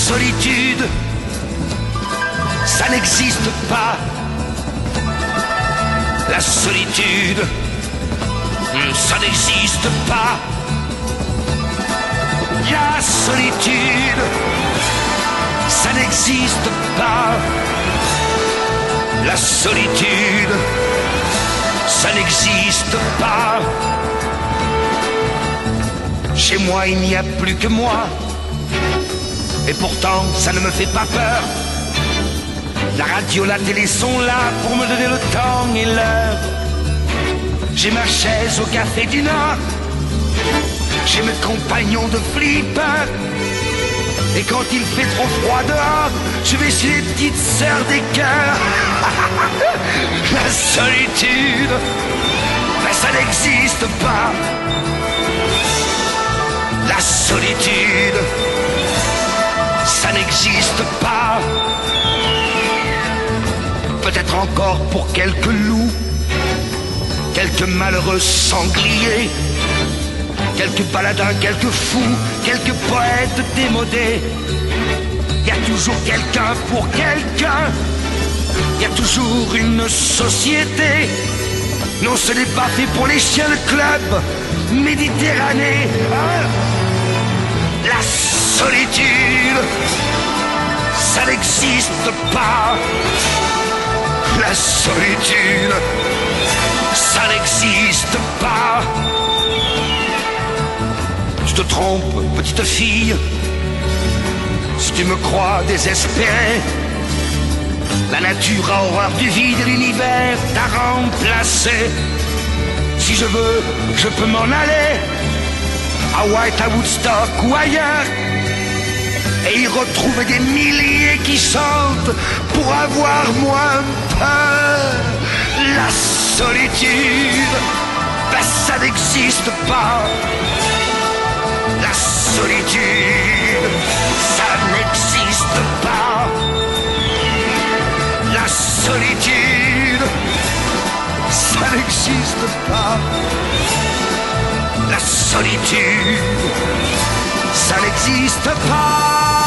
solitude, ça n'existe pas. La solitude, ça n'existe pas. La solitude, ça n'existe pas. La solitude, ça n'existe pas. Chez moi il n'y a plus que moi, et pourtant ça ne me fait pas peur. La radio, la télé sont là pour me donner le temps et l'heure. J'ai ma chaise au café du Nord, j'ai mes compagnons de flipper. Et quand il fait trop froid dehors, je vais chez les petites sœurs des cœurs. La solitude, ben ça n'existe pas. La solitude, ça n'existe pas. Peut-être encore pour quelques loups, quelques malheureux sangliers, quelques baladins, quelques fous, quelques poètes démodés. Il y a toujours quelqu'un pour quelqu'un, il y a toujours une société. Non, ce n'est pas fait pour les chiens de club Méditerranée. La solitude, ça n'existe pas. La solitude, ça n'existe pas. Tu te trompes, petite fille, si tu me crois désespéré. La nature a horreur du vide et l'univers t'a remplacé. Si je veux, je peux m'en aller à White, à Woodstock ou ailleurs, et y retrouver des milliers qui chantent pour avoir moins peur. La solitude, ben ça n'existe pas. La solitude, ça n'existe pas. La solitude, ça n'existe pas. La solitude, ça n'existe pas.